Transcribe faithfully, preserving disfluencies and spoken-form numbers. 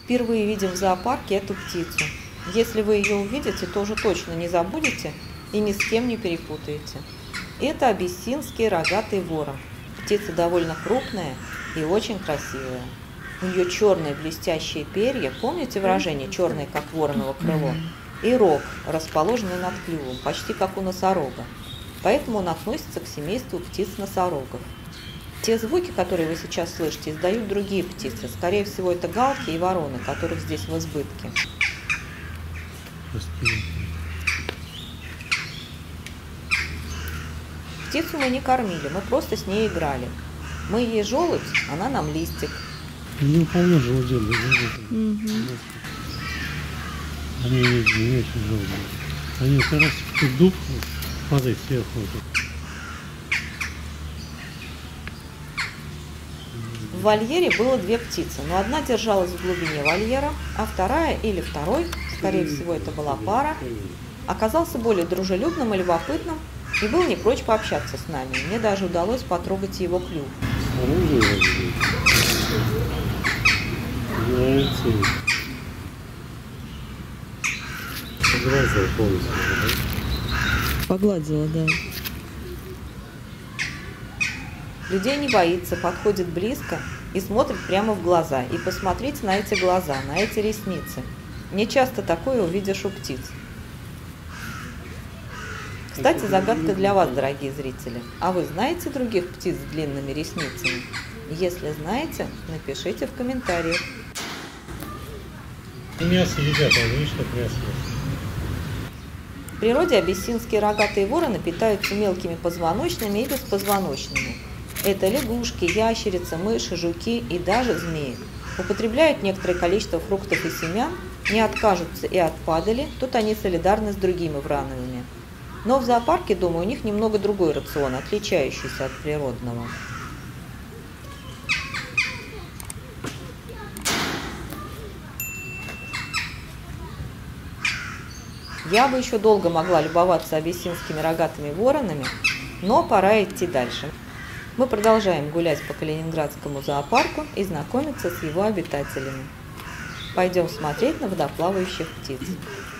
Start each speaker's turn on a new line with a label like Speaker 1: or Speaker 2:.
Speaker 1: Впервые видим в зоопарке эту птицу. Если вы ее увидите, то уже точно не забудете и ни с кем не перепутаете. Это абиссинский рогатый ворон. Птица довольно крупная и очень красивая. У нее черные блестящие перья, помните выражение «черное, как вороново крыло», и рог, расположенный над клювом, почти как у носорога. Поэтому он относится к семейству птиц-носорогов. Те звуки, которые вы сейчас слышите, издают другие птицы. Скорее всего, это галки и вороны, которых здесь в избытке. Птицу мы не кормили, мы просто с ней играли. Мы ей желудь, она нам листик.
Speaker 2: Не вполне желудей. Угу. Они не, не очень желудые. Они как раз в дуб падают сверху.
Speaker 1: В вольере было две птицы, но одна держалась в глубине вольера, а вторая или второй, скорее всего это была пара, оказался более дружелюбным и любопытным и был не прочь пообщаться с нами. Мне даже удалось потрогать его клюв.
Speaker 2: Погладила полностью, да?
Speaker 1: Погладила, да. Людей не боится, подходит близко и смотрит прямо в глаза. И посмотрите на эти глаза, на эти ресницы. Не часто такое увидишь у птиц. Кстати, загадка для вас, дорогие зрители. А вы знаете других птиц с длинными ресницами? Если знаете, напишите в комментариях.
Speaker 2: Мясо едят, а видишь, как мясо.
Speaker 1: В природе абиссинские рогатые вороны питаются мелкими позвоночными и беспозвоночными. Это лягушки, ящерицы, мыши, жуки и даже змеи. Употребляют некоторое количество фруктов и семян, не откажутся и от падали, тут они солидарны с другими врановыми. Но в зоопарке, думаю, у них немного другой рацион, отличающийся от природного. Я бы еще долго могла любоваться абиссинскими рогатыми воронами, но пора идти дальше. Мы продолжаем гулять по Калининградскому зоопарку и знакомиться с его обитателями. Пойдем смотреть на водоплавающих птиц.